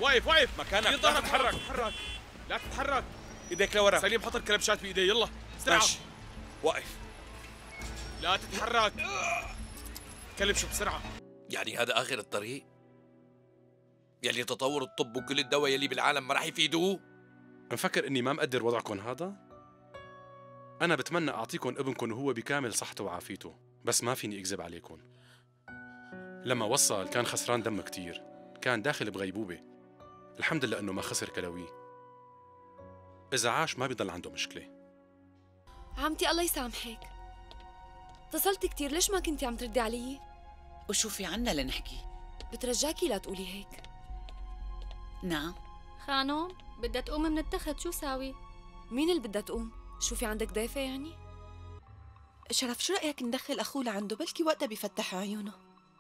واقف واقف مكانك، لا تتحرك. لا تتحرك، ايديك لورا. سليم حط الكلبشات بايديه، يلا بسرعة. ماشي، واقف، لا تتحرك. كلبشه بسرعة. يعني هذا آخر الطريق؟ يعني تطور الطب وكل الدواء يلي بالعالم ما راح يفيدوه؟ مفكر إني ما مقدر وضعكم هذا؟ أنا بتمنى أعطيكم ابنكم وهو بكامل صحته وعافيته، بس ما فيني أكذب عليكم. لما وصل كان خسران دم كتير، كان داخل بغيبوبة. الحمد لله إنه ما خسر كلاويه. إذا عاش ما بيضل عنده مشكلة. عمتي الله يسامحك، اتصلت كتير، ليش ما كنتي عم تردي علي؟ وشوفي عنا لنحكي. بترجاكي لا تقولي هيك. نعم خانم بدها تقوم من التخت، شو ساوي؟ مين اللي بدها تقوم؟ شو في عندك ضيفة يعني؟ شرف شو رأيك ندخل أخوه لعنده، بلكي وقتها بيفتح عيونه.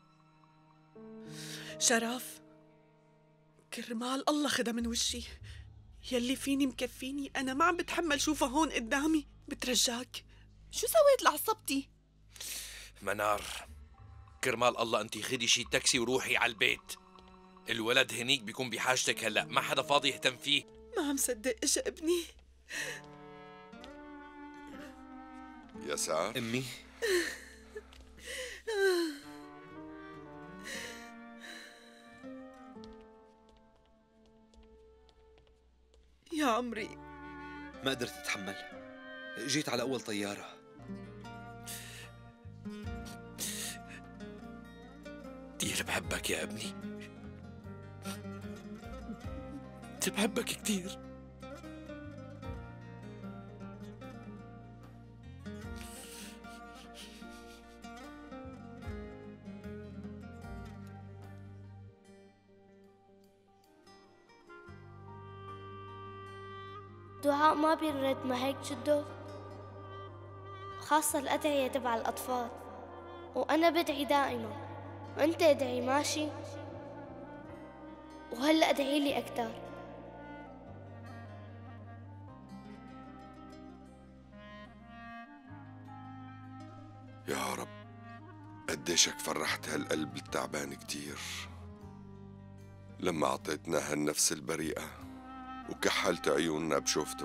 شرف كرمال الله خدها من وشي، يلي فيني مكفيني، أنا ما عم بتحمل شوفها هون قدامي، بترجاك. شو سويت لعصبتي؟ منار، كرمال الله انتي خدي شي تاكسي وروحي على البيت. الولد هنيك بيكون بحاجتك هلا، ما حدا فاضي يهتم فيه. ما عم صدق اجى ابني. يا سعد امي يا عمري ما قدرت اتحمل، جيت على اول طياره. كتير بحبك يا ابني، كتير بحبك كتير. دعاء ما بيرد، ما هيك جده؟ خاصة الأدعية تبع الأطفال، وأنا بدعي دائما، وأنت ادعي ماشي؟ وهلأ ادعي لي أكتر. يا رب، قديشك فرحت هالقلب التعبان كتير لما أعطيتنا هالنفس البريئة وكحلت عيوننا بشوفته.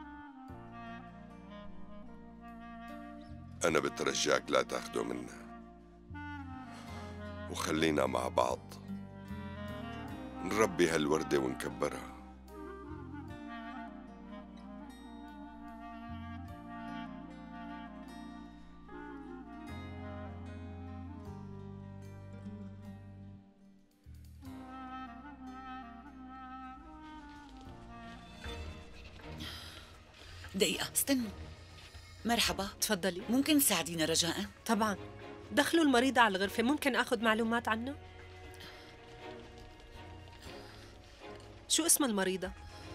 أنا بترجاك لا تاخده منا، وخلينا مع بعض نربي هالوردة ونكبرها. دقيقة استنوا. مرحبا، تفضلي. ممكن تساعدينا رجاء؟ طبعا، دخلوا المريضة على الغرفة، ممكن أخذ معلومات عنها؟ شو اسم المريضة؟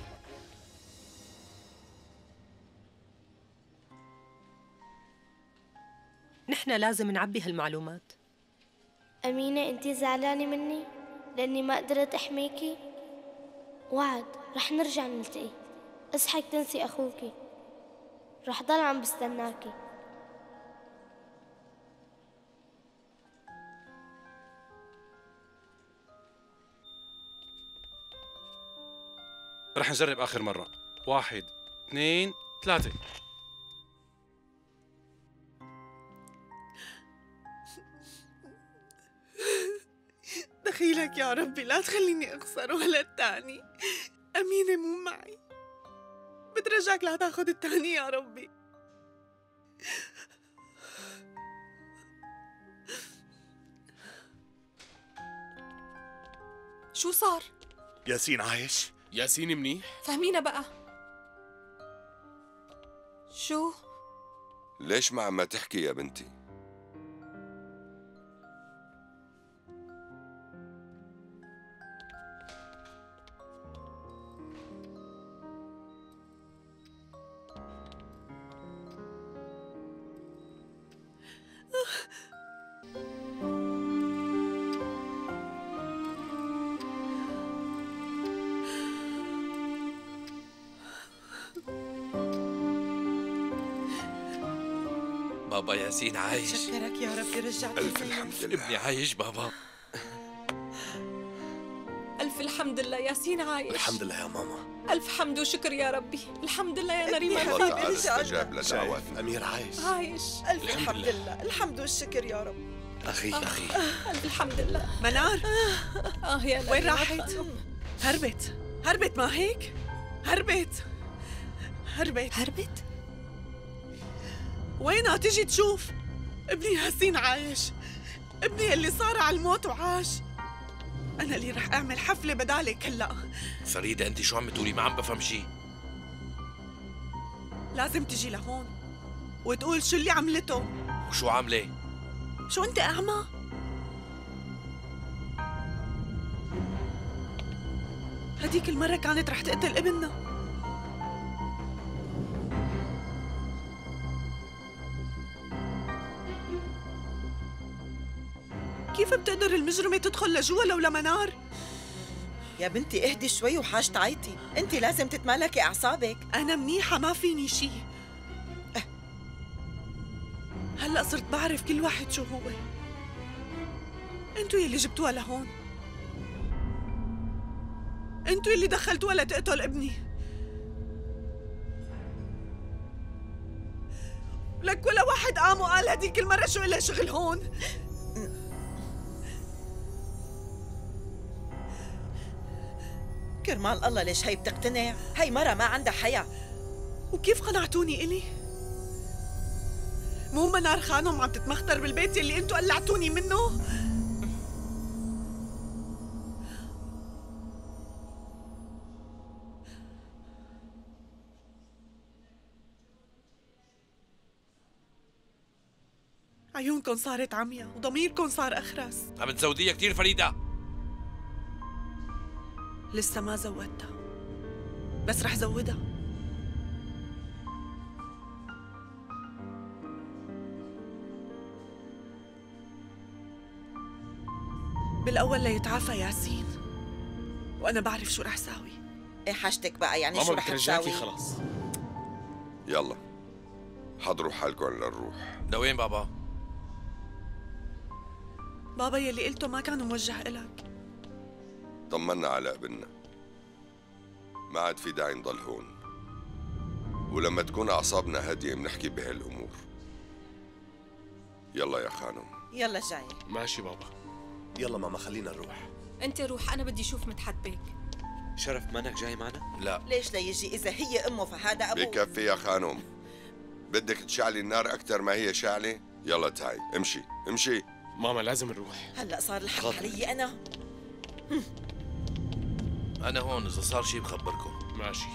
نحن لازم نعبي هالمعلومات. أمينة أنتي زعلانة مني لأني ما قدرت أحميكي؟ وعد رح نرجع نلتقي، اصحك تنسي أخوكي، رح ضل عم بستناكي. رح نجرب آخر مرة. 1 2 3. دخيلك يا ربي، لا تخليني أخسر ولد تاني. أمينة مو معي، بترجاك لا تاخد التاني يا ربي. شو صار؟ ياسين عايش؟ ياسين منيح؟ فهمينا بقى. شو؟ ليش ما عم تحكي يا بنتي؟ بابا ياسين عايش. شكرك يا ربي، رجعت ألف الحمد لله. ابني عايش بابا. ألف ألف الحمد لله ياسين عايش. الحمد لله يا ماما. ألف حمد وشكر يا ربي. الحمد لله يا نريم. الله تعالى استجاب لدعواتنا. أمير عايش. عايش. ألف الحمد لله. الحمد والشكر يا رب. أخي ألف الحمد لله. منار يا نريم. وين راحت؟ هربت ما هيك؟ هربت. وينها تجي تشوف؟ ابني ياسين عايش، ابني اللي صار على الموت وعاش. أنا اللي رح أعمل حفلة بدالك هلأ. فريدة أنت شو عم تقولي؟ ما عم بفهم شيء. لازم تجي لهون وتقول شو اللي عملته. وشو عاملة؟ شو أنت أعمى؟ هديك المرة كانت رح تقتل ابننا. كيف بتقدر المجرمة تدخل لجوا لولا منار؟ يا بنتي اهدي شوي وحاج تعيطي، انت لازم تتمالكي اعصابك. أنا منيحة ما فيني شي. هلأ صرت بعرف كل واحد شو هو. انتو يلي جبتوها لهون، انتو يلي دخلتوها لتقتل ابني. لك ولا واحد قام وقال هديك المرة شو إلها شغل هون. كرمال الله ليش هي بتقتنع؟ هي مرة ما عندها حياة. وكيف قنعتوني إلي؟ مو منار خانم عم تتمختر بالبيت يلي انتو قلعتوني منه؟ عيونكن صارت عميا وضميركن صار أخرس. عم تزوديها كثير فريدة. لسه ما زودتها، بس رح زودها. بالأول ليتعافى ياسين، وأنا بعرف شو رح ساوي. ايه حاجتك بقى يعني شو رح تساوي؟ خلاص يلا حضروا حالكم للروح. لوين بابا؟ بابا يلي قلته ما كان موجه إلك. طمنا على ابننا، ما عاد في داعي نضل هون، ولما تكون أعصابنا هادية بنحكي بهالأمور. يلا يا خانم. يلا جاي. ماشي بابا. يلا ماما خلينا نروح. أنت روح، أنا بدي أشوف مدحت بيك. شرف مانك جاي معنا؟ لا. ليش ليجي إذا هي أمه فهذا أبوه؟ بكفي يا خانم. بدك تشعلي النار أكثر ما هي شعلة؟ يلا تعي امشي. ماما لازم نروح. هلأ صار الحق علي أنا. أنا هون إذا صار شيء بخبركم. ماشي.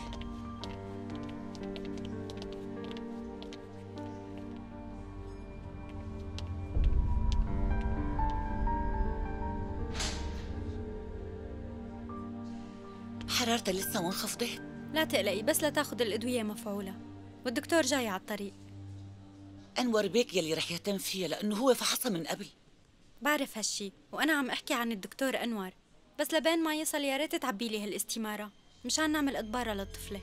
حرارتها لسه ما انخفضت؟ لا تقلقي، بس لا تاخذ الأدوية مفعولة، والدكتور جاي على الطريق. أنور بيك يلي رح يهتم فيها لأنه هو فحصها من قبل. بعرف هالشي، وأنا عم أحكي عن الدكتور أنور، بس لبين ما يصل يا ريت تعبي لي هالاستمارة مشان نعمل إطبارة للطفلة.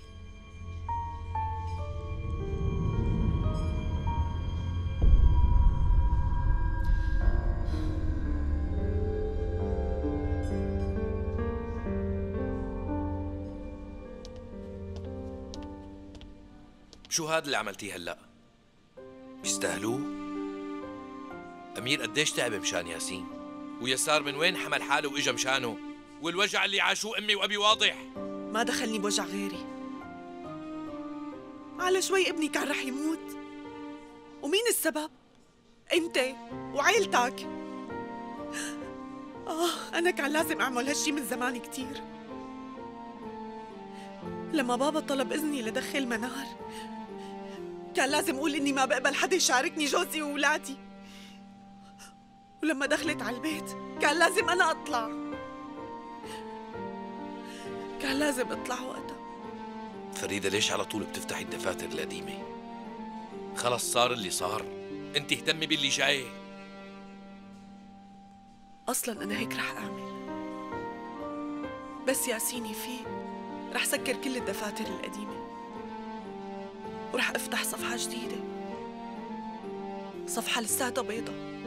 شو هاد اللي عملتيه هلأ؟ بيستاهلوه؟ أمير قديش تعب مشان ياسين؟ ويسار من وين حمل حاله وإجا مشانه؟ والوجع اللي عاشوه أمي وأبي واضح. ما دخلني بوجع غيري. على شوي ابني كان رح يموت، ومين السبب؟ انت وعيلتك. أنا كان لازم أعمل هالشي من زمان كتير. لما بابا طلب إذني لدخل منار كان لازم أقول إني ما بقبل حدا يشاركني جوزي وولادي، ولما دخلت على البيت كان لازم أنا أطلع. كان لازم أطلع وقتها. فريدة ليش على طول بتفتحي الدفاتر القديمة؟ خلص صار اللي صار، انت اهتمي باللي جاي. أصلاً أنا هيك رح أعمل، بس ياسين يفيق رح سكر كل الدفاتر القديمة ورح أفتح صفحة جديدة، صفحة لساتها بيضة.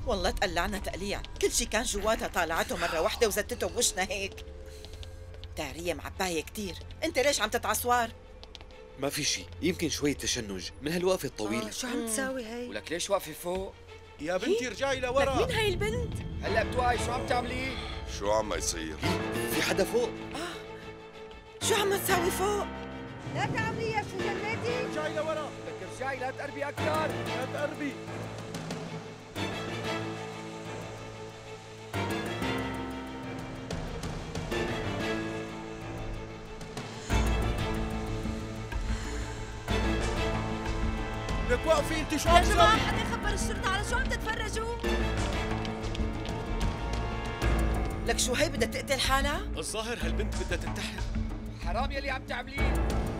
والله تقلعنا تقليع، كل شي كان جواتها طالعته مرة واحدة وزتته بوشنا هيك. تعرية معباية كتير، انت ليش عم تتعصوار؟ ما في شي، يمكن شوية تشنج من هالوقفة الطويلة. شو عم تساوي هي؟ ولك ليش واقفة فوق؟ يا بنتي رجعي لورا. لك مين هاي البنت؟ هلا بتوعي شو عم تعملي؟ شو عم يصير؟ في حدا فوق؟ شو عم تساوي فوق؟ لا تعملي يا شو جناتي؟ رجعي لورا. لك رجعي لا تقربي أكثر. لا تقربي. لك وقفي انت شو عم تسوي؟ يا جماعة حدا يخبر الشرطة، على شو عم تتفرجوا؟ لك شو هي بدها تقتل حالها؟ الظاهر هالبنت بدها تنتحر. حرام يلي عم تعمليه.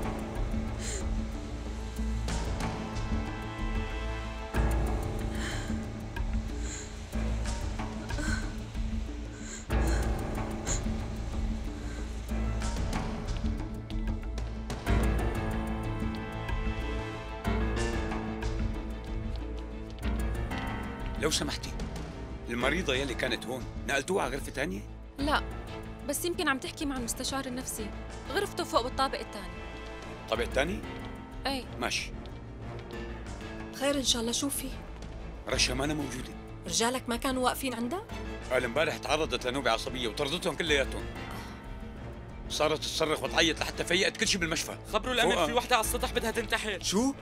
لو سمحتي، المريضة يلي كانت هون نقلتوها على غرفة تانية؟ لا، بس يمكن عم تحكي مع المستشار النفسي، غرفته فوق بالطابق الثاني. الطابق الثاني؟ ايه ماشي. خير ان شاء الله. شو في؟ رشا ما أنا موجودة. رجالك ما كانوا واقفين عندها؟ قال امبارح تعرضت لنوبة عصبية وطردتهم كلياتهم. صارت تصرخ وتعيط لحتى فيقت كل شيء بالمشفى. خبروا الأمن في وحدة على السطح بدها تنتحر. شو؟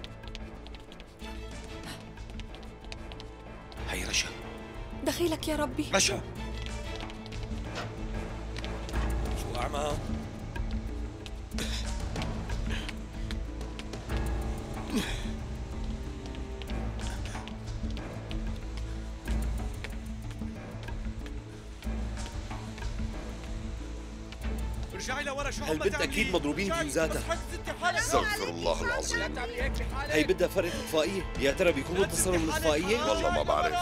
هي رشا. دخيلك يا ربي. رشا شو أعمى؟ رجعي لورا. شو عم هالبنت أكيد مضروبين فيوزاتها. استغفر الله العظيم. هي بدها فرقة إطفائية، يا ترى بيكونوا اتصلوا بالإطفائية؟ والله ما بعرف.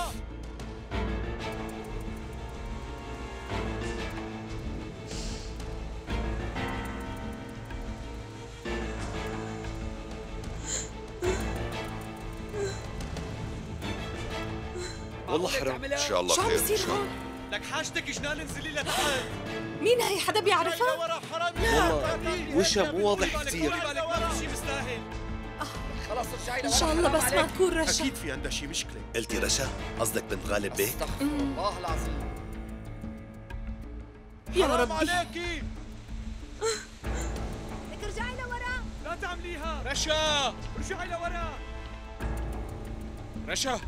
والله حرام. ان شاء الله شو عم خير. بيصير هون؟ لك حاجتك جنان انزلي لتحت. مين هي؟ حدا بيعرفها؟ والله وشها مو واضح كثير. ما في شيء مستاهل. خلاص رجعي لورا. ان شاء الله بس ما تكون رشا. اكيد في عندها شي مشكله. قلتي رشا؟ قصدك بنت غالب بيه؟ استغفر الله العظيم. يا حرام ربي. عليكي. لك ارجعي لورا. لا تعمليها. رشا رجعي لورا. رشا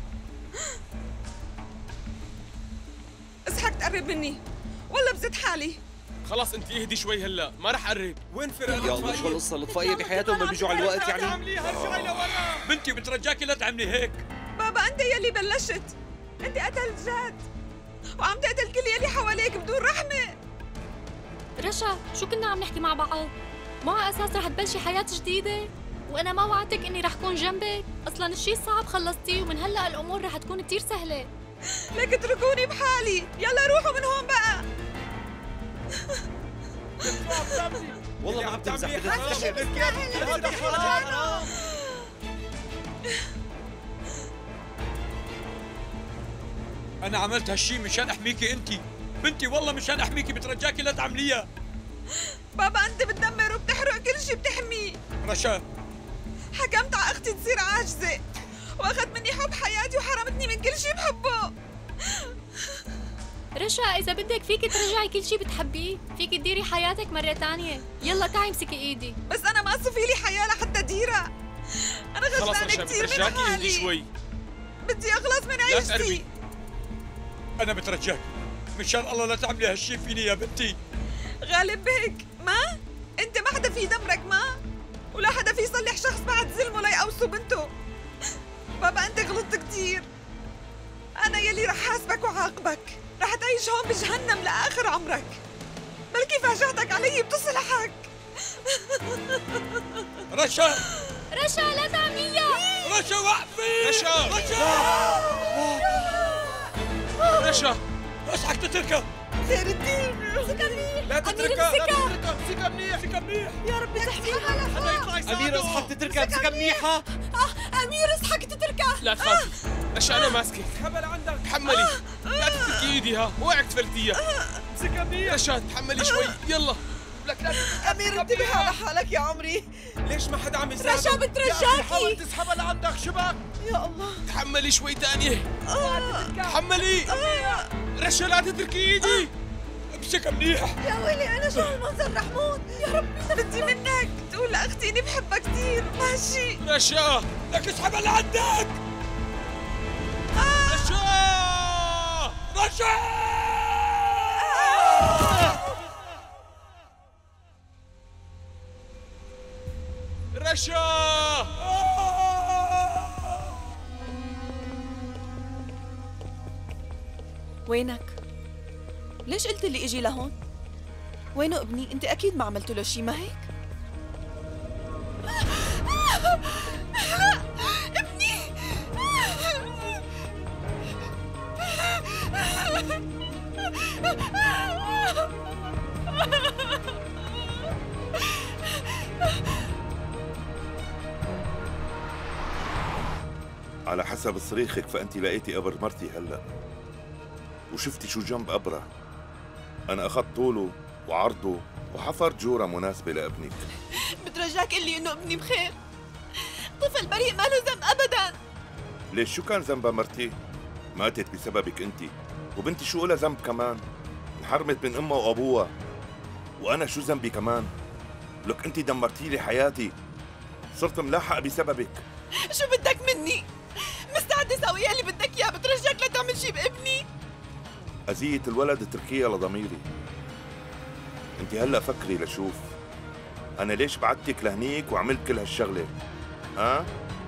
اصحك تقرب مني، والله بزت حالي. خلاص انت اهدي شوي هلا، ما رح قرب. وين فرقة يا الله شو القصة؟ الإطفائية بحياتهم ما بيجوا على الوقت يعني؟ تعمليها. رجعي لورا. بنتي بترجاكي لا تعملي هيك. بابا انت يلي بلشت، انت قتلت جاد وعم تقتل كل يلي حواليك بدون رحمة. رشا، شو كنا عم نحكي مع بعض؟ مو على اساس رح تبلشي حياة جديدة؟ وانا ما وعدتك اني رح كون جنبك؟ اصلا الشيء الصعب خلصتيه ومن هلا الامور رح تكون كثير سهلة. لك اتركوني بحالي، يلا روحوا من هون بقى. والله ما عم تمزح. هذا حرام. أنا عملت هالشي مشان أحميكي أنتِ، بنتي والله مشان أحميكي بترجاكي لا تعمليها. بابا أنت بتدمر وبتحرق كل شي بتحميه. رشا حكمت على أختي تصير عاجزة وأخذ مني حب حياتي وحرمتني من كل شي بحبه. رشا، إذا بدك فيك ترجعي كل شي بتحبيه، فيك تديري حياتك مرة تانية. يلا تعي امسكي إيدي. بس أنا ما صفي لي حياة لحتى ديرها. أنا غزلانة كثير من حالي. شوي. بدي أخلص من عيشتي. أنا بترجاك مشان الله لا تعملي هالشي فيني يا بنتي. غالب بيك ما؟ أنت ما حدا في يدمرك ما؟ ولا حدا في يصلح شخص بعد ظلمه ليقوصوا بنته. بابا أنت غلطت كثير. أنا يلي رح حاسبك وعاقبك. رح تعيش هون بجهنم لآخر عمرك. بلكي فاجأتك علي بتصلحك. رشا رشا لا تعمليها. رشا وقفي. رشا رشا اصحك تتركها. خير الدين. لا تتركها. امسكها منيح. امسكها منيح. يا ربي تحميها. حدا يطلع يساعده. أمير اصحك تتركها، امسكها منيحة. أمير اصحك تتركها. لا تخافي رشا انا ماسكك. حبل عندك. تحملي. لا تتركي ايدي ها، اوعك تفلتيها. امسكها منيح. رشا تحملي شوي، يلا. لك لا أمير انتبه على حالك يا عمري. ليش ما حدا عم يساعدك؟ رشا بترجاكي. حاول تسحبها لعندك شبك. يا الله. تحملي شوي تانية. تحملي. رشا لا تتركي ايدي. امسكها منيح. يا ويلي أنا شو هالمنظر رح موت. يا رب بدي منك تقول لأختي إني بحبها كثير. ماشي. رشا لك اسحبها لعندك. رشا. رشا. رشا. وينك؟ ليش قلت لي اجي لهون؟ وينه ابني؟ انت اكيد ما عملت له شيء، ما هيك؟ لا ابني. على حسب صريخك فأنت لقيتي قبر مرتي هلأ، وشفتي شو جنب قبرها. أنا أخذت طوله وعرضه وحفرت جورة مناسبة لابنك. بترجاك قل لي إنه ابني بخير. طفل بريء ما له ذنب أبداً. ليش شو كان ذنبها مرتي؟ ماتت بسببك أنت، وبنتي شو لها ذنب كمان؟ انحرمت من أمها وأبوها، وأنا شو ذنبي كمان؟ لك أنت دمرتي لي حياتي، صرت ملاحق بسببك. شو بدك مني؟ مستعدة اسوي اللي بدك اياه، بترجاك لا تعمل شيء بابني. أذية الولد اتركيها لضميري. انت هلا فكري لشوف انا ليش بعتك لهنيك وعملت كل هالشغله، ها؟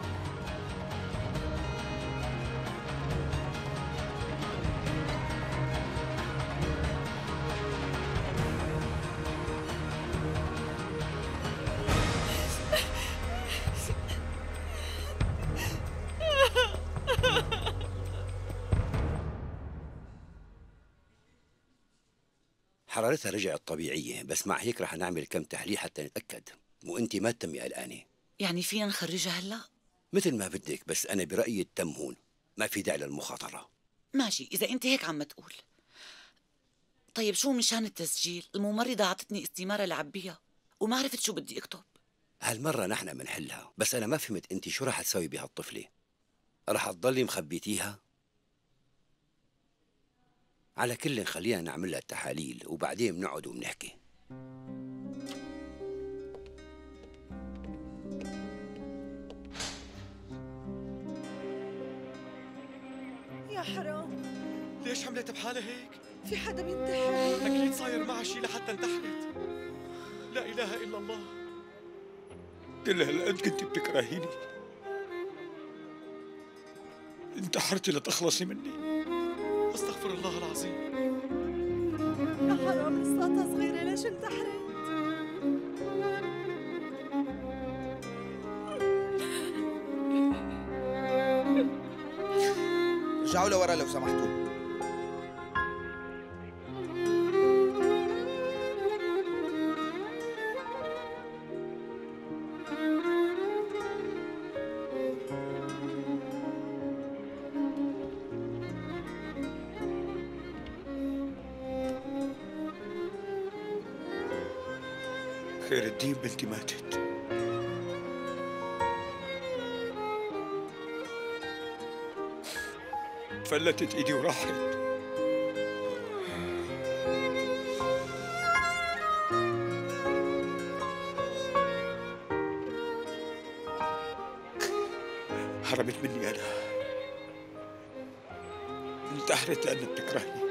حرارتها رجعت طبيعية، بس مع هيك رح نعمل كم تحليل حتى نتأكد، وانتي ما تتمي قلقانة. يعني فينا نخرجها هلا؟ مثل ما بدك، بس أنا برأيي التم هون، ما في داعي للمخاطرة. ماشي إذا أنت هيك عم تقول. طيب شو مشان التسجيل؟ الممرضة عطتني استمارة لعبيها وما عرفت شو بدي أكتب. هالمرة نحن منحلها، بس أنا ما فهمت أنتي شو رح تسوي بهالطفلة؟ رح تضلي مخبيتيها؟ على كل خلينا نعمل لها التحاليل وبعدين بنقعد وبنحكي. يا حرام، ليش عملت بحالها هيك؟ في حدا بينتحر. أكيد صاير معها شي لحتى انتحرت. لا إله إلا الله. كل هالقد كنت بتكرهيني، انتحرتي لتخلصي مني. استغفر الله العظيم. يا حرام لساتها صغيرة، ليش انتحرت؟ رجعوا لورا لو سمحتوا. خير الدين بنتي ماتت. فلتت ايدي وراحت. هربت مني انا، انتحرت لانها بتكرهني.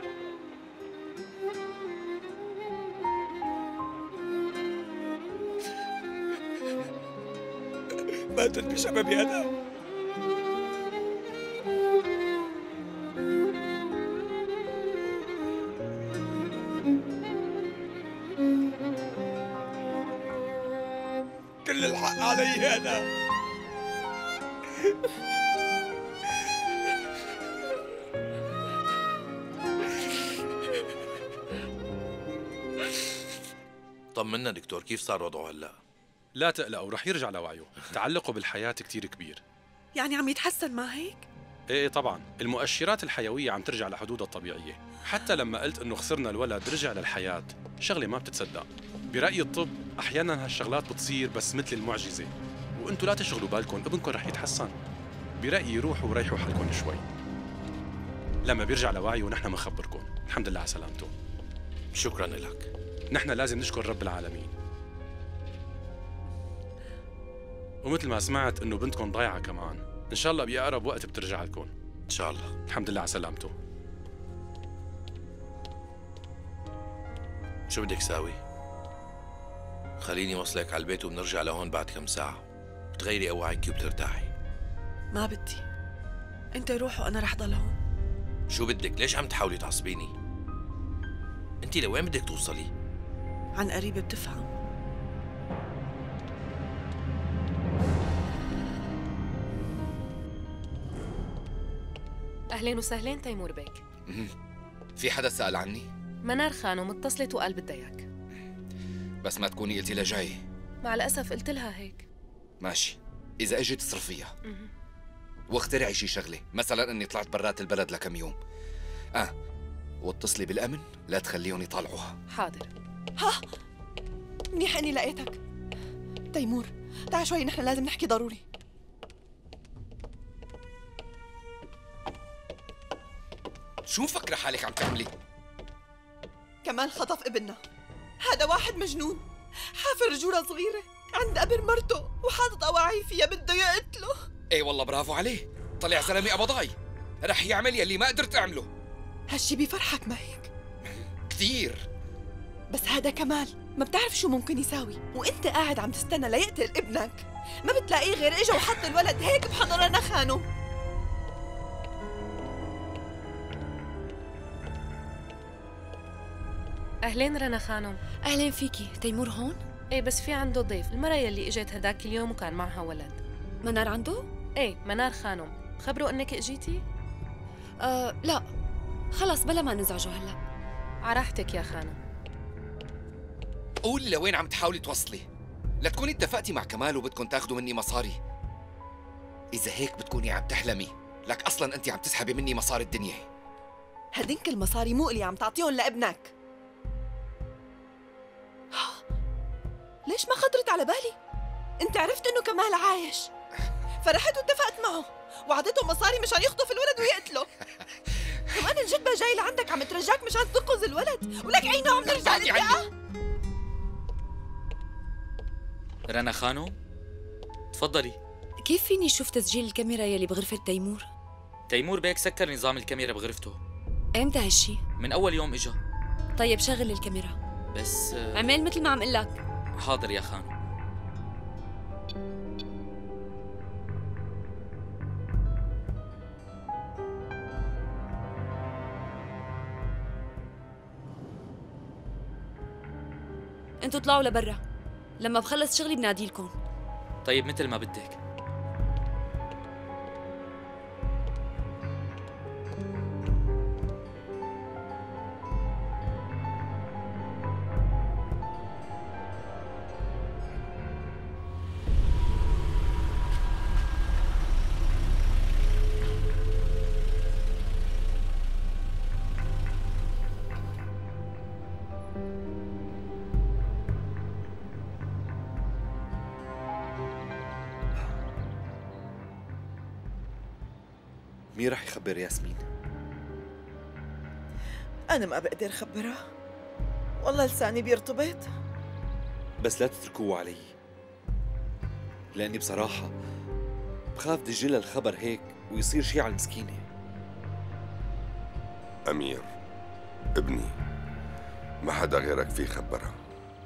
ماتت بسببي أنا. كل الحق علي أنا. طمنا دكتور، كيف صار وضعه هلا؟ لا تقلقوا، رح يرجع لوعيه. تعلقه بالحياة كتير كبير. يعني عم يتحسن ما هيك؟ ايه طبعا، المؤشرات الحيوية عم ترجع لحدودها الطبيعية. حتى لما قلت انه خسرنا الولد رجع للحياة، شغلة ما بتتصدق. برأيي الطب احيانا هالشغلات بتصير بس مثل المعجزة، وانتوا لا تشغلوا بالكم، ابنكم رح يتحسن. برأيي روحوا وريحوا حالكم شوي، لما بيرجع لوعيه ونحن منخبركم. الحمد لله على سلامته. شكرا لك. نحن لازم نشكر رب العالمين. ومثل ما سمعت انه بنتكم ضايعة كمان، ان شاء الله بأقرب وقت بترجع لكم. ان شاء الله. الحمد لله على سلامته. شو بدك ساوي؟ خليني وصلك على البيت وبنرجع لهون بعد كم ساعة، بتغيري أوعيك وبترتاحي. ما بدي، انت روح وانا رح ضل هون. شو بدك؟ ليش عم تحاولي تعصبيني؟ انت لوين بدك توصلي؟ عن قريب بتفهم. أهلين وسهلين تيمور بيك. في حدا سأل عني؟ منار خانم اتصلت وقال بدها اياك. بس ما تكوني قلتي لها جاي. مع الأسف قلت لها هيك. ماشي، إذا اجت تصرفيها. واخترعي شي شغلة، مثلا إني طلعت برات البلد لكم يوم. واتصلي بالأمن لا تخليهم يطالعوها. حاضر. ها منيح إني لقيتك. تيمور تعال شوي، نحن لازم نحكي ضروري. شو مفكرة حالك عم تعملي؟ كمان خطف ابننا. هذا واحد مجنون، حافر رجولة صغيرة عند قبر مرته وحاطط أواعي فيها بده يقتله. ايه والله برافو عليه، طلع زلمة قبضاي، رح يعمل يلي ما قدرت أعمله. هالشي بيفرحك ما هيك؟ كثير. بس هذا كمال ما بتعرف شو ممكن يساوي، وانت قاعد عم تستنى ليقتل ابنك، ما بتلاقيه غير اجا وحط الولد هيك بحضن رنا خانم. أهلين رنا خانم. أهلين فيكي، تيمور هون؟ ايه بس في عنده ضيف، المرة يلي اجت هداك اليوم وكان معها ولد. منار عنده؟ ايه منار خانم، خبروا انك اجيتي؟ لا خلص بلا ما نزعجه هلا. عراحتك يا خانم. قولي لوين عم تحاولي توصلي، لا تكوني اتفقتي مع كمال وبدكم تاخذوا مني مصاري. إذا هيك بتكوني عم تحلمي، لك أصلاً أنت عم تسحبي مني مصاري الدنيا. هدينك المصاري مو اللي عم تعطيهم لابنك. ليش ما خطرت على بالي؟ انت عرفت انه كمال عايش، فرحت واتفقت معه وعطيته مصاري مشان يخطف الولد ويقتله. كمان الجدبة جاي لعندك عم ترجاك مشان تنقذ الولد، ولك عينه عم نرجع للدقة. رنا خانم تفضلي. كيف فيني اشوف تسجيل الكاميرا يلي بغرفة تيمور؟ تيمور بيك سكر نظام الكاميرا بغرفته. امتى هالشي؟ من أول يوم إجا. طيب شغل الكاميرا. بس عمل مثل ما عم قلك. حاضر يا خانم. انتوا طلعوا لبرا، لما بخلص شغلي بناديلكم. طيب مثل ما بدك. مين رح يخبر ياسمين؟ أنا ما بقدر خبرها، والله لساني بيرتبط. بس لا تتركوه علي، لأني بصراحة بخاف دجلها الخبر هيك ويصير شي على المسكينة. أمير ابني، ما حدا غيرك فيه خبرها.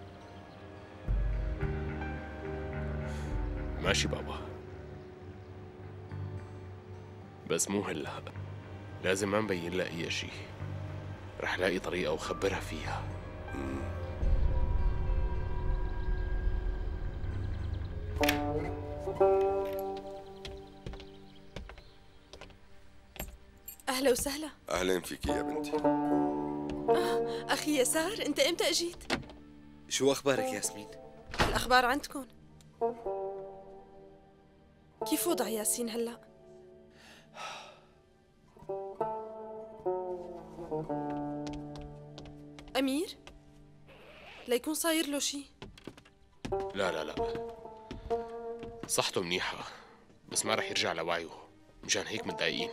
ماشي بابا، بس مو هلا، لازم ما نبين لها أي شيء. رح لاقي طريقة وخبرها فيها. أهلا وسهلا. أهلين فيك يا بنتي. أخي يسار، أنت إمتى أجيت؟ شو أخبارك ياسمين؟ الأخبار عندكم. كيف وضع ياسين هلأ؟ أمير؟ ليكون صاير له شي. لا لا لا، صحته منيحة بس ما رح يرجع لوعيه، مشان هيك متضايقين.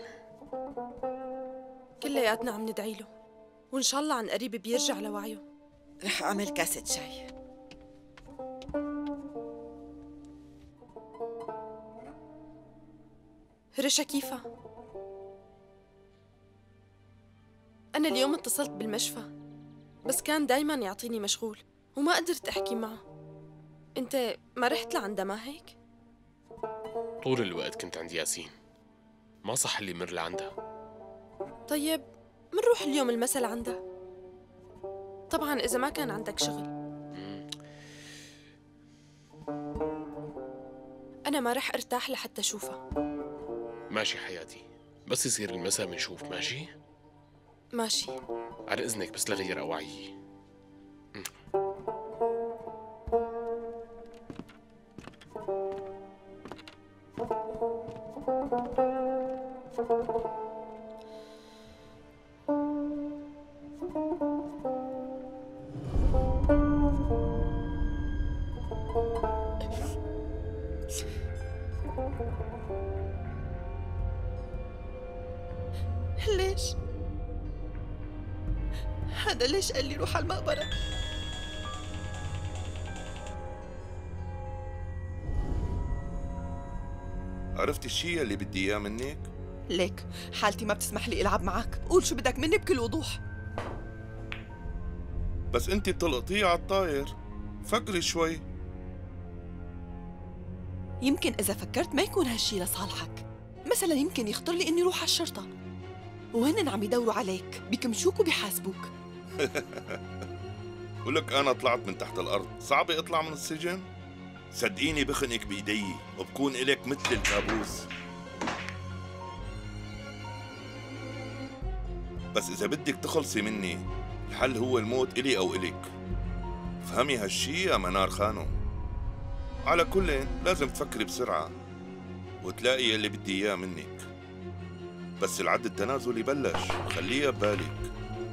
كلياتنا عم ندعي له، وإن شاء الله عن قريب بيرجع لوعيه. رح أعمل كاسة شاي. رشا كيفها؟ أنا اليوم اتصلت بالمشفى بس كان دايما يعطيني مشغول وما قدرت أحكي معه. أنت ما رحت لعندها ما هيك؟ طول الوقت كنت عند ياسين، ما صح اللي مر لعندها. طيب منروح اليوم المساء لعندها، طبعا إذا ما كان عندك شغل. أنا ما رح أرتاح لحتى أشوفها. ماشي حياتي، بس يصير المساء بنشوف. ماشي؟ ماشي. على إذنك بس لغير أوعيي. ليش؟ هذا ليش قال لي روح على المقبرة؟ عرفتي الشيء اللي بدي اياه منك؟ ليك حالتي ما بتسمح لي العب معك، قول شو بدك مني بكل وضوح. بس انت بتلقطيه على الطاير، فكري شوي. يمكن إذا فكرت ما يكون هالشي لصالحك، مثلا يمكن يخطر لي إني روح على الشرطة وهن عم يدوروا عليك بكمشوك وبيحاسبوك. ولك أنا طلعت من تحت الأرض، صعبة أطلع من السجن؟ صدقيني بخنقك بإيدي وبكون إلك مثل الكابوس. بس إذا بدك تخلصي مني الحل هو الموت إلي أو إلك. فهمي هالشي يا منار خانو. على كل لازم تفكري بسرعة وتلاقي اللي بدي إياه منك. بس العد التنازلي بلش، خليها ببالك.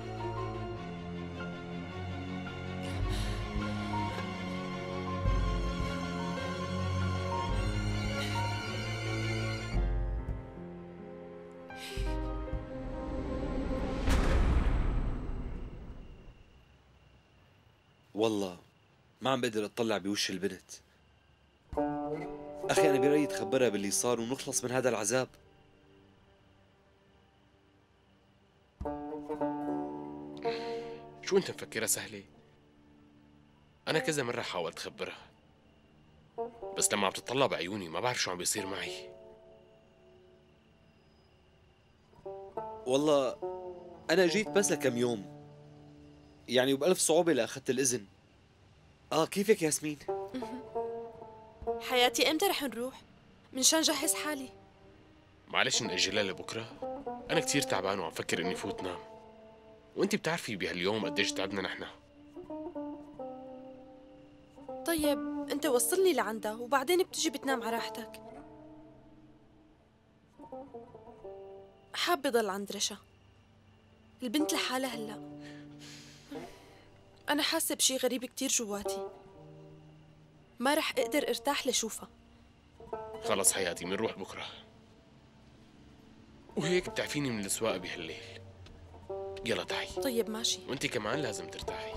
والله ما عم بقدر اطلع بوش البنت. اخي انا برايي تخبرها باللي صار ونخلص من هذا العذاب. شو انت مفكرها سهلة؟ أنا كذا مرة حاولت أخبرها بس لما عم تطلع بعيوني ما بعرف شو عم بيصير معي. والله انا جيت بس لكم يوم يعني، وبألف صعوبة لأخذت الإذن. كيفك ياسمين؟ حياتي امتى رح نروح؟ منشان جهز حالي. معلش نأجلها لبكرة، أنا كتير تعبان وعم فكر إني فوت نام، وأنت بتعرفي بهاليوم قديش تعبنا نحن. طيب أنت وصلني لعندها وبعدين بتجي بتنام على راحتك. حابة ضل عند رشا، البنت لحالها هلأ. أنا حاسة بشي غريب كتير جواتي، ما رح أقدر ارتاح لشوفها. خلص حياتي منروح بكرة، وهيك بتعفيني من السواقة بهالليل. يلا تعي. طيب ماشي. وانتي كمان لازم ترتاحي.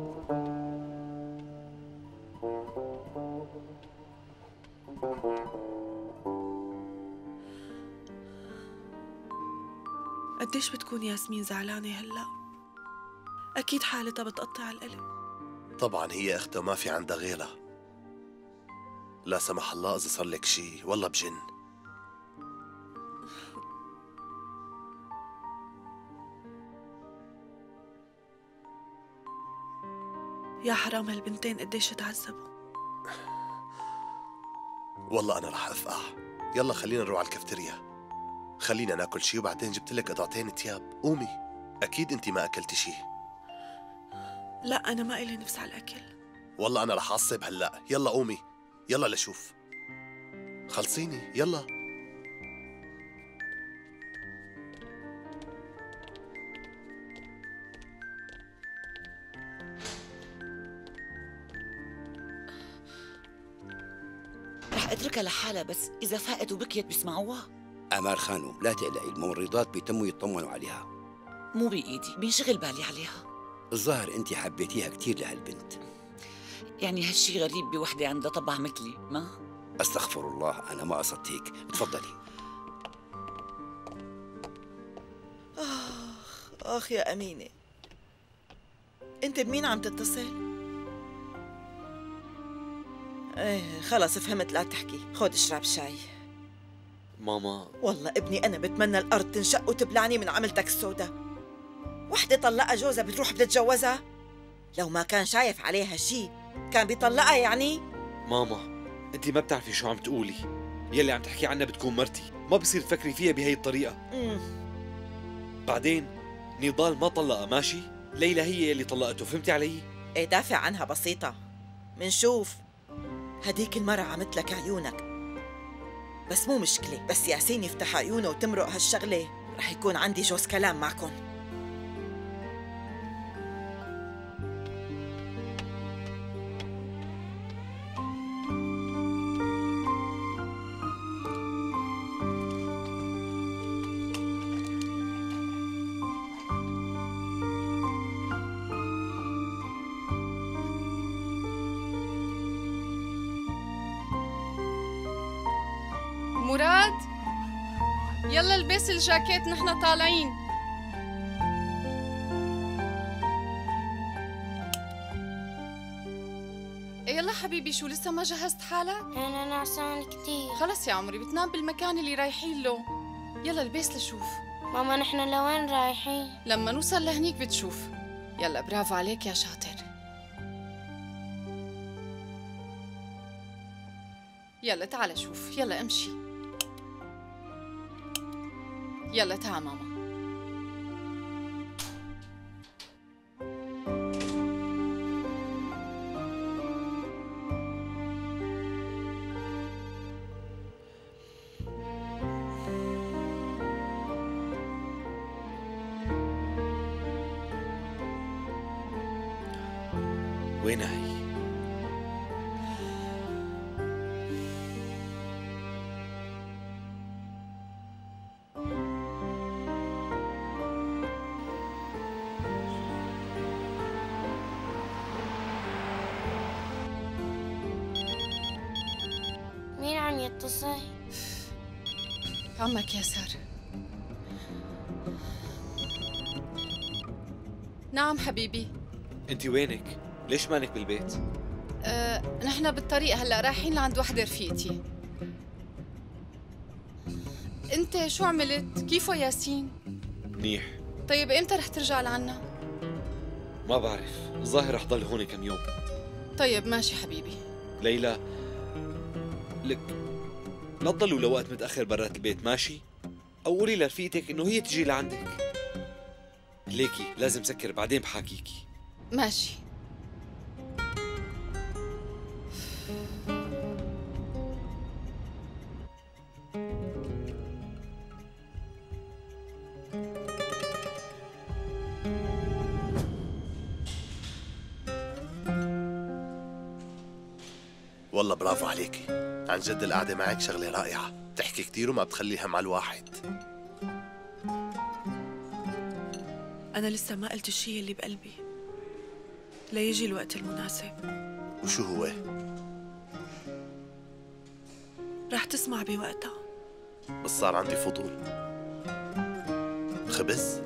قديش بتكون ياسمين زعلانة هلأ؟ أكيد حالتها بتقطع القلب. طبعا هي اختها ما في عندها غيرها. لا سمح الله إذا صار لك شي والله بجن. يا حرام هالبنتين قديش تعذبوا. والله أنا رح أفقع. يلا خلينا نروح على الكافتيريا، خلينا ناكل شي وبعدين جبت لك قطعتين تياب. قومي، أكيد أنت ما أكلتي شي. لا أنا ما إلي نفس على الأكل. والله أنا رح أعصب هلأ. يلا قومي، يلا لشوف. خلصيني يلا. رح اتركها لحالها، بس اذا فاقت وبكيت بيسمعوها. آمال خانم لا تقلقي، الممرضات بيتموا يطمنوا عليها. مو بإيدي، بينشغل بالي عليها. الظاهر انت حبيتيها كثير لهالبنت. يعني هالشي غريب بوحدة عندها طبع مثلي، ما؟ استغفر الله، انا ما قصدت هيك. تفضلي. آخ يا أمينة، أنت بمين عم تتصل؟ إيه خلص فهمت، لا تحكي، خود اشرب شاي. ماما والله ابني أنا بتمنى الأرض تنشق وتبلعني من عملتك السوداء. وحدة طلقها جوزها بتروح بتتجوزها؟ لو ما كان شايف عليها شي كان بيطلقها يعني؟ ماما انت ما بتعرفي شو عم تقولي. يلي عم تحكي عنها بتكون مرتي، ما بصير تفكري فيها بهي الطريقة. بعدين نضال ما طلقها ماشي، ليلى هي يلي طلقته، فهمتي علي؟ ايه دافع عنها بسيطة، منشوف. هديك المرة عملت عيونك، بس مو مشكلة، بس ياسين يفتح عيونه وتمرق هالشغلة رح يكون عندي جوز كلام معكم. مراد، يلا البس الجاكيت، نحن طالعين. يلا حبيبي، شو لسه ما جهزت حالك؟ أنا نعسان كتير. خلص يا عمري، بتنام بالمكان اللي رايحين له. يلا البس لشوف. ماما نحن لوين رايحين؟ لما نوصل لهنيك بتشوف. يلا برافو عليك يا شاطر. يلا تعال شوف، يلا امشي. يلا تعال ماما. وين هي؟ مين عم يتصل؟ عمك ياسر. نعم حبيبي. انت وينك؟ ليش مانك بالبيت؟ نحن بالطريق هلا رايحين لعند وحدة رفيقتي. انت شو عملت؟ كيفه ياسين؟ منيح. طيب امتى رح ترجع لعنا؟ ما بعرف، الظاهر رح ضل هون كم يوم. طيب ماشي حبيبي. ليلى لك لا تضلوا لوقت متأخر برات البيت ماشي؟ أو قولي لرفيقتك إنه هي تجي لعندك. ليكي لازم سكر، بعدين بحاكيكي. ماشي. والله برافو عليكي، عن جد القعدة معك شغلة رائعة، بتحكي كتير وما بتخلي هم على الواحد. أنا لسه ما قلت الشيء اللي بقلبي ليجي الوقت المناسب. وشو هو؟ رح تسمع بوقتها. بس صار عندي فضول. خبز؟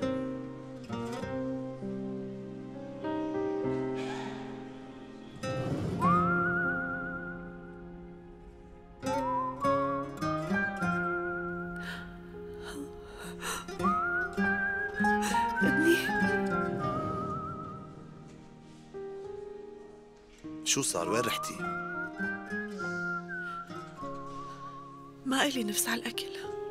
شو صار؟ وين رحتي؟ ما إلي نفس على الأكل.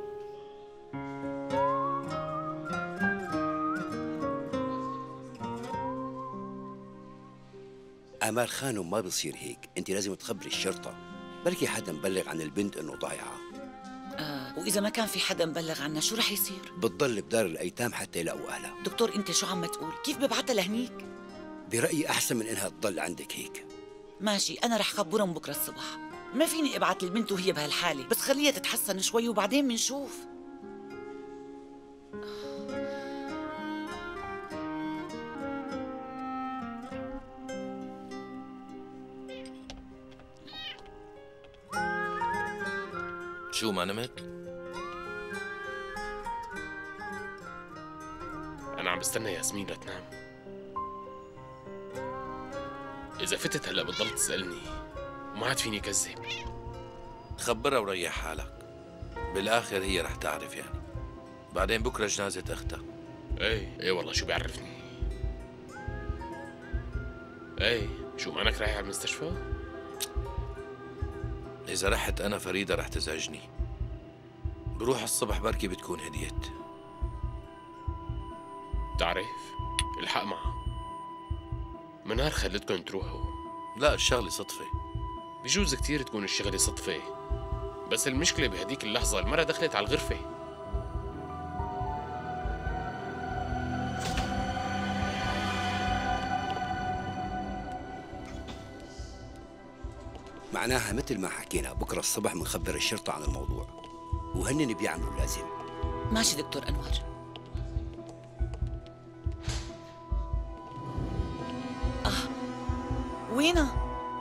آمال خانم ما بصير هيك، انت لازم تخبري الشرطة، بلكي حدا مبلغ عن البنت انه ضايعة. وإذا ما كان في حدا مبلغ عنا شو رح يصير؟ بتضل بدار الأيتام حتى يلاقوا أهلها. دكتور أنت شو عم تقول؟ كيف ببعتها لهنيك؟ برأيي أحسن من إنها تضل عندك هيك. ماشي، أنا رح خبرهم بكرة الصبح، ما فيني ابعت البنت وهي بهالحالة، بس خليها تتحسن شوي وبعدين منشوف. شو ما نمت؟ أنا عم بستنى ياسمين لتنام. إذا فتت هلا بتضل تسألني وما عاد فيني كذب. خبرها وريح حالك، بالآخر هي رح تعرف يعني. بعدين بكرة جنازة أختها. ايه والله شو بيعرفني. ايه شو معنك رايح على المستشفى؟ إذا رحت أنا فريدة رح تزعجني. بروح الصبح بركي بتكون هديت. بتعرف الحق معها، منار خلتكم تروحوا. لا الشغلة صدفة. بجوز كتير تكون الشغلة صدفة، بس المشكلة بهديك اللحظة المرة دخلت على الغرفة. معناها مثل ما حكينا بكرة الصبح بنخبر الشرطة عن الموضوع وهنن بيعملوا اللازم. ماشي دكتور أنور. وينها؟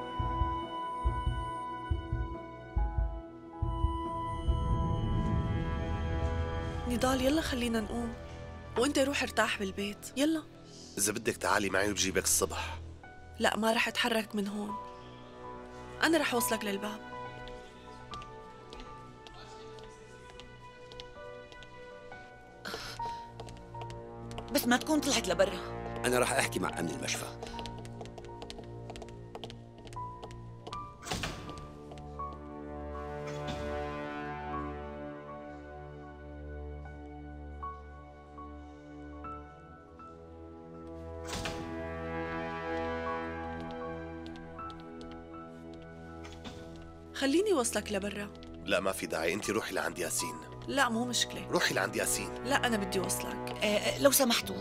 نضال يلا خلينا نقوم، وانت روح ارتاح بالبيت. يلا. إذا بدك تعالي معي وبجيبك الصبح. لا ما رح اتحرك من هون، أنا رح وصلك للباب. بس ما تكون طلعت لبرا. أنا رح أحكي مع أمن المشفى. خليني وصلك لبرا. لا ما في داعي، انت روحي لعند ياسين. لا مو مشكلة. روحي لعند ياسين. لا أنا بدي وصلك. لو سمحتوا،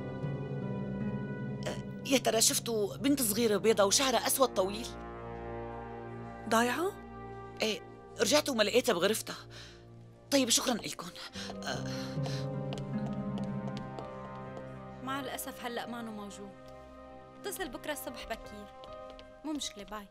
يا ترى شفتوا بنت صغيرة بيضة وشعرها أسود طويل؟ ضايعة؟ ايه رجعت وما لقيتها بغرفتها. طيب شكرا لكم. مع الأسف هلأ مانو موجود. اتصل بكرة الصبح بكير. مو مشكلة. باي.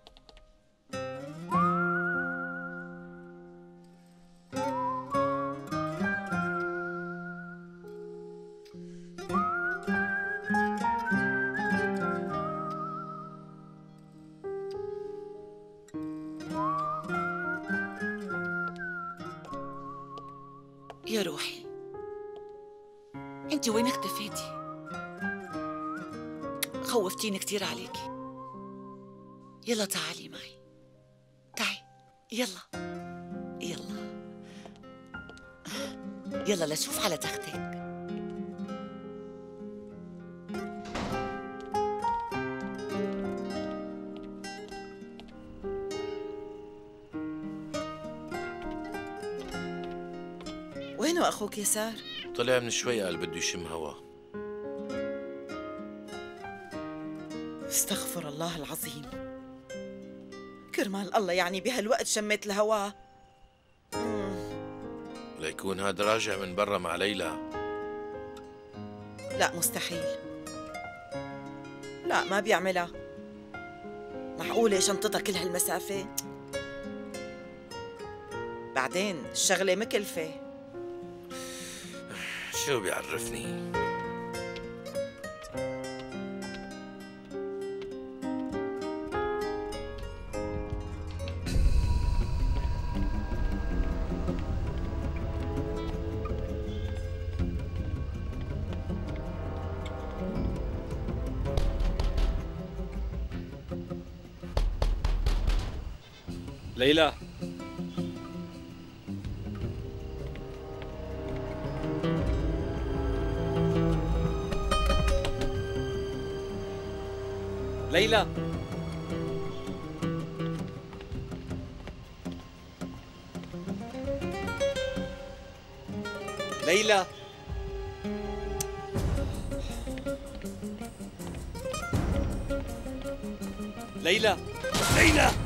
يا روحي انت وين اختفيتي؟ خوفتيني كتير عليكي. يلا تعالي معي، تعي. يلا يلا يلا لشوف على تختك. وينه أخوك يسار؟ طلع من شوي قال بده يشم هوا. استغفر الله العظيم. كرمال الله يعني بهالوقت شميت الهواء؟ ليكون هاد راجع من برا مع ليلى. لا مستحيل. لا ما بيعملها. معقولة شنطتها كل هالمسافة؟ بعدين الشغلة مكلفة. شو بيعرفني؟ ليلى ليلى ليلى ليلى ليلى